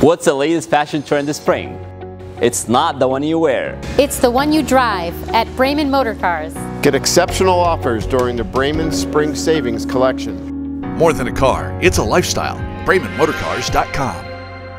What's the latest fashion trend this spring? It's not the one you wear. It's the one you drive at Braman Motorcars. Get exceptional offers during the Braman Spring Savings Collection. More than a car, it's a lifestyle. BramanMotorcars.com.